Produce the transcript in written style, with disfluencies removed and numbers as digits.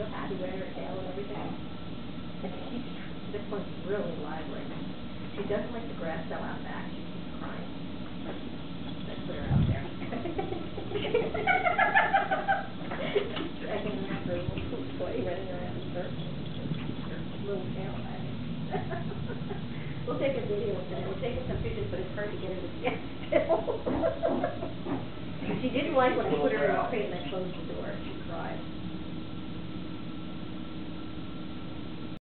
real happy, wagging her tail and everything. And this one's really lively. She doesn't like the grass though out back. She keeps crying. I put her out there. Dragging around her little toy, running around her little tail wagging. We'll take a video of that. We're taking some pictures, but it's hard to get her to stand still. She didn't like when I put her in the crate and I closed the door. She cried.